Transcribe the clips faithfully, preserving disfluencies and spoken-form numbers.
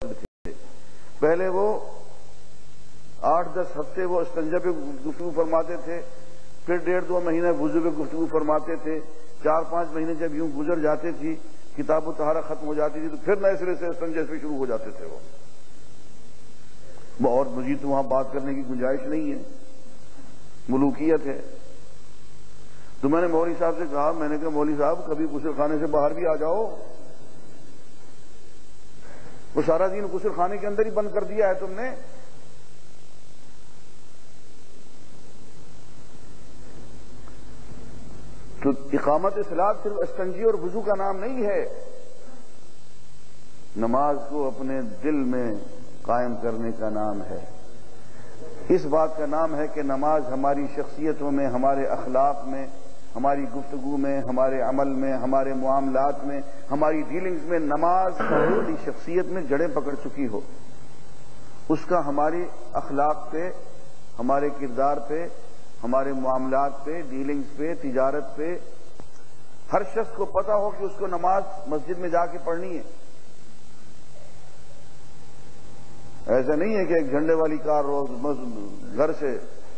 تھے۔ پہلے وہ آٹھ دس ہفتے وہ استنجا پہ گفتگو فرماتے تھے، پھر ڈیڑھ دو مہینے وضو پہ گفتگو فرماتے تھے، چار پانچ مہینے جب یوں گزر جاتے تھی، کتاب و طہارہ ختم ہو جاتی تھی تو پھر نئے سرے سے استنجا پہ شروع ہو جاتے تھے وہ اور مزید تو وہاں بات کرنے کی گنجائش نہیں ہے، ملوکیت ہے۔ تو میں نے مولوی صاحب سے کہا، میں نے کہا مولوی صاحب کبھی غسل خانے سے باہر بھی آ جاؤ، وہ سارا دن غسل خانے کے اندر ہی بند کر دیا ہے تم نے۔ تو اقامت صلاۃ صرف استنجی اور وضو کا نام نہیں ہے، نماز کو اپنے دل میں قائم کرنے کا نام ہے۔ اس بات کا نام ہے کہ نماز ہماری شخصیتوں میں، ہمارے اخلاق میں، ہماری گفتگو میں، ہمارے عمل میں، ہمارے معاملات میں، ہماری ڈیلنگز میں نماز ہماری شخصیت میں جڑیں پکڑ چکی ہو، اس کا ہمارے اخلاق پہ، ہمارے کردار پہ، ہمارے معاملات پہ، ڈیلنگز پہ، تجارت پہ ہر شخص کو پتا ہو کہ اس کو نماز مسجد میں جا کے پڑھنی ہے۔ ایسا نہیں ہے کہ ایک جھنڈے والی کار روز گھر سے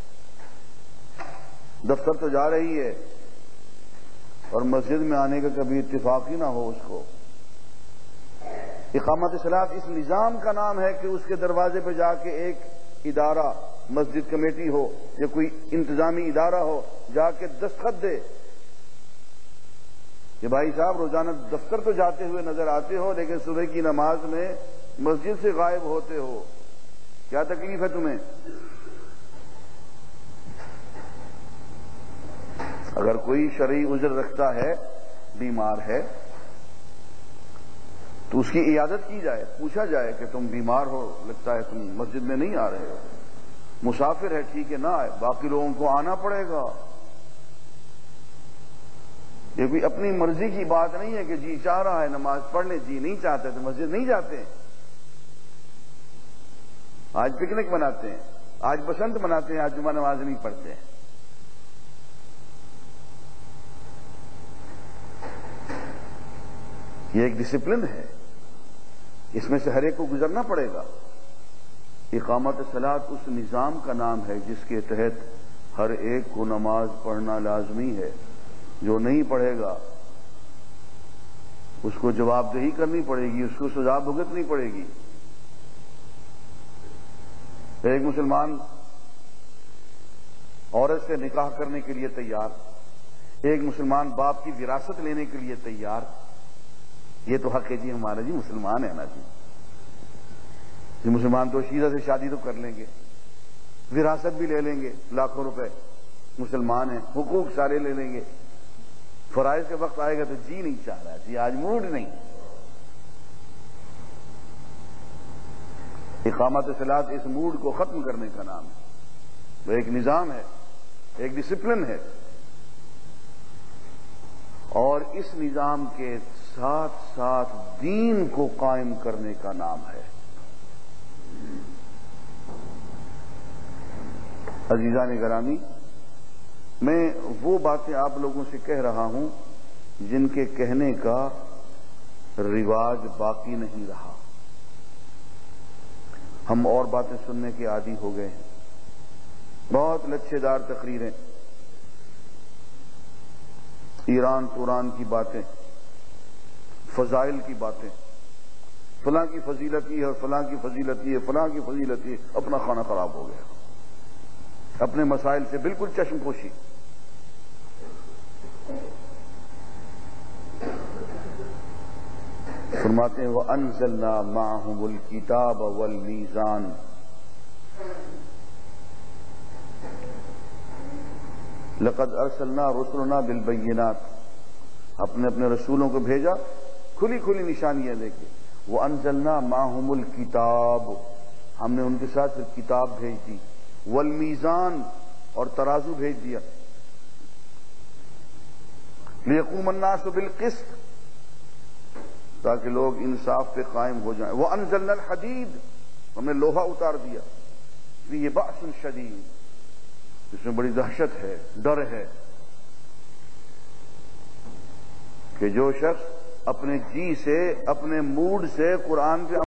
دفتر تو جا رہی ہے اور مسجد میں آنے کا کبھی اتفاق ہی نہ ہو اس کو۔ اقامت صلاۃ اس نظام کا نام ہے کہ اس کے دروازے پہ جا کے ایک ادارہ، مسجد کمیٹی ہو یا کوئی انتظامی ادارہ ہو، جا کے دستخط دے کہ بھائی صاحب روزانہ دفتر تو جاتے ہوئے نظر آتے ہو لیکن صبح کی نماز میں مسجد سے غائب ہوتے ہو، کیا تکلیف ہے تمہیں؟ اگر کوئی شرعی عذر رکھتا ہے، بیمار ہے، تو اس کی عیادت کی جائے، پوچھا جائے کہ تم بیمار ہو، لگتا ہے تم مسجد میں نہیں آ رہے ہو، مسافر ہے، ٹھیک ہے نہ آئے، باقی لوگوں کو آنا پڑے گا۔ یہ کوئی اپنی مرضی کی بات نہیں ہے کہ جی چاہ رہا ہے نماز پڑھ لیں، جی نہیں چاہتے تو مسجد نہیں جاتے۔ آج پکنک مناتے ہیں، آج بسنت مناتے ہیں، آج جمعہ نماز نہیں پڑھتے ہیں۔ یہ ایک ڈسپلن ہے، اس میں سے ہر ایک کو گزرنا پڑے گا۔ اقامت صلاۃ اس نظام کا نام ہے جس کے تحت ہر ایک کو نماز پڑھنا لازمی ہے۔ جو نہیں پڑھے گا اس کو جواب دہی کرنی پڑے گی، اس کو سزا بھگتنی پڑے گی۔ ایک مسلمان عورت سے نکاح کرنے کے لیے تیار، ایک مسلمان باپ کی وراثت لینے کے لیے تیار، یہ تو حق ہے جی ہمارا، جی مسلمان ہے نا جی، جی مسلمان تو شیزہ سے شادی تو کر لیں گے، وراثت بھی لے لیں گے لاکھوں روپے، مسلمان ہیں، حقوق سارے لے لیں گے، فرائض کے وقت آئے گا تو جی نہیں چاہ رہا، جی آج موڈ نہیں۔ اقامت صلاۃ اس موڈ کو ختم کرنے کا نام ہے، وہ ایک نظام ہے، ایک ڈسپلن ہے، اور اس نظام کے ساتھ ساتھ دین کو قائم کرنے کا نام ہے۔ عزیزان گرامی، میں وہ باتیں آپ لوگوں سے کہہ رہا ہوں جن کے کہنے کا رواج باقی نہیں رہا، ہم اور باتیں سننے کے عادی ہو گئے ہیں۔ بہت لچھے دار تقریریں، ایران توران کی باتیں، فضائل کی باتیں، فلاں کی فضیلت یہ ہے، فلاں کی فضیلت یہ ہے، فلاں کی فضیلت یہ، اپنا کھانا خراب ہو گیا، اپنے مسائل سے بالکل چشم پوشی۔ فرماتے ہیں وَأَنزَلْنَا مَعَهُمُ الْكِتَابَ وَالْمِيزَانَ، لَقَدْ أَرْسَلْنَا رُسُلَنَا بِالْبَيِّنَاتِ، اپنے اپنے رسولوں کو بھیجا کھلی کھلی نشانیاں دے کے۔ وَأَنزَلْنَا مَعَهُمُ الْكِتَابَ، ہم نے ان کے ساتھ پھر کتاب بھیج دی، والمیزان، اور ترازو بھیج دیا، لیقوم الناس بالقسط، تاکہ لوگ انصاف پہ قائم ہو جائیں۔ وانزلنا الحدید، ہم نے لوہا اتار دیا، یہ بأس شدید، اس میں بڑی دہشت ہے، ڈر ہے کہ جو شخص اپنے جی سے، اپنے موڈ سے قرآن پہ